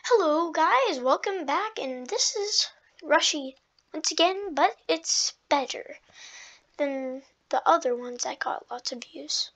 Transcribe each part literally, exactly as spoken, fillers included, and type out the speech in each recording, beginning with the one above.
Hello guys, welcome back, and this is Rushy once again, but it's better than the other ones that got lots of views.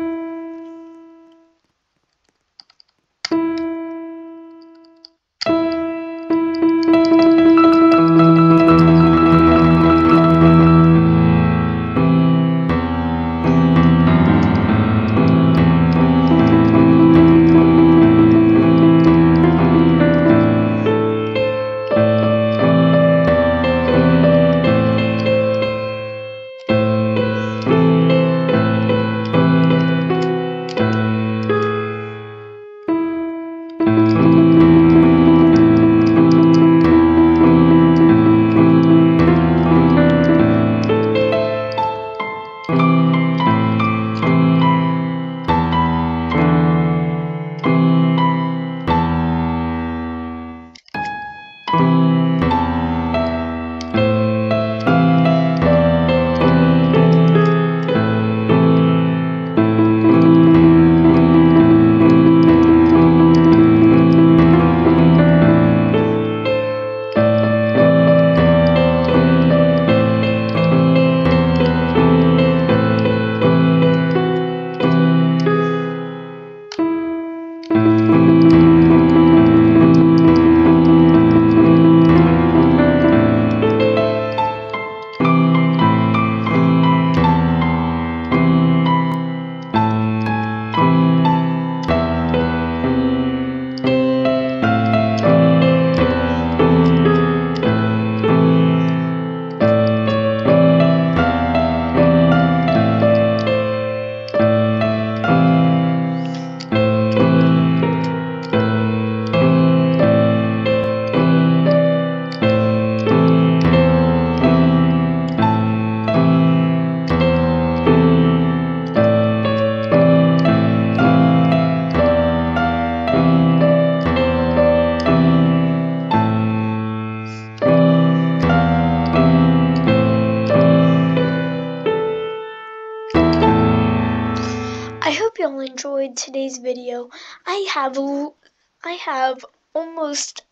I hope y'all enjoyed today's video. I have I have almost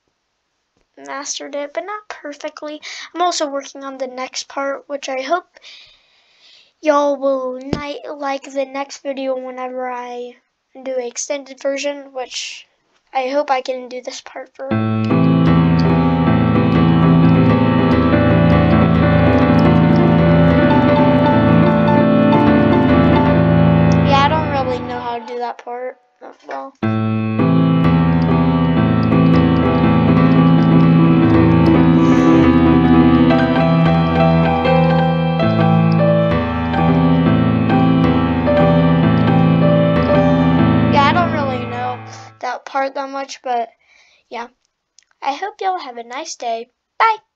mastered it, but not perfectly. I'm also working on the next part, which I hope y'all will like the next video whenever I do an extended version, which I hope I can do this part for. Do that part well. Yeah, I don't really know that part that much, but yeah. I hope y'all have a nice day. Bye!